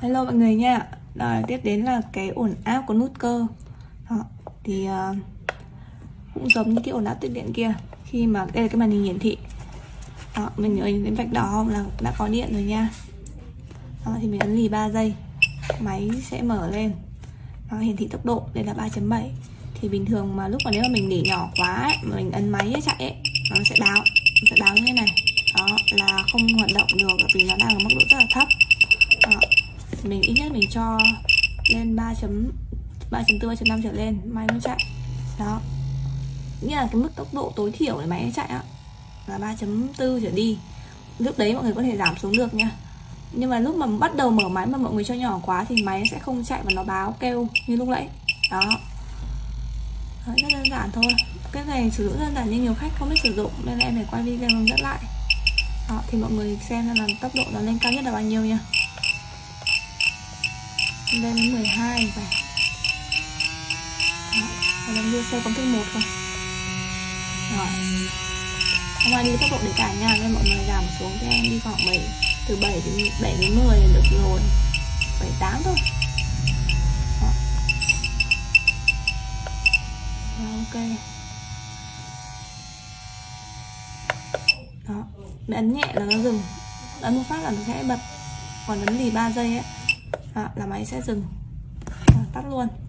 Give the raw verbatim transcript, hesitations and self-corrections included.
Hello mọi người nha. Rồi, tiếp đến là cái ổn áp của nút cơ. Đó, thì uh, cũng giống như cái ổn áp tiết điện kia. Khi mà đây là cái màn hình hiển thị. Đó, mình nhớ đến vạch đỏ là đã có điện rồi nha. Đó, thì mình ấn lì ba giây, máy sẽ mở lên. Đó, hiển thị tốc độ, đây là ba chấm bảy. Thì bình thường mà lúc mà nếu mà mình để nhỏ quá ấy, mà mình ấn máy chạy ấy, nó sẽ báo, nó sẽ báo như thế này. Đó, là không hoạt động được vì nó đang ở mức độ rất là thấp. Đó, mình ít nhất mình cho lên ba chấm ba chấm bốn, ba chấm năm trở lên máy nó chạy. Đó, nghĩa là cái mức tốc độ tối thiểu để máy nó chạy á là ba chấm bốn trở đi. Lúc đấy mọi người có thể giảm xuống được nha. Nhưng mà lúc mà bắt đầu mở máy mà mọi người cho nhỏ quá thì máy sẽ không chạy và nó báo kêu như lúc nãy. Đó, đó, rất đơn giản thôi. Cái này sử dụng đơn giản nhưng nhiều khách không biết sử dụng nên là em phải quay video hướng dẫn lại. Đó, thì mọi người xem là tốc độ nó lên cao nhất là bao nhiêu nha. Lên đến mười hai và và lần đưa xe công thức một thôi. Rồi, không ai đi tốc độ để cả nha nên mọi người giảm xuống cho em đi khoảng bảy, từ bảy đến bảy đến mười là được rồi, bảy tám thôi. Đó. Rồi, ok. Đó, mình ấn nhẹ là nó dừng, ấn một phát là nó sẽ bật, còn ấn lì ba giây ấy đó, là máy sẽ dừng. Đó, tắt luôn.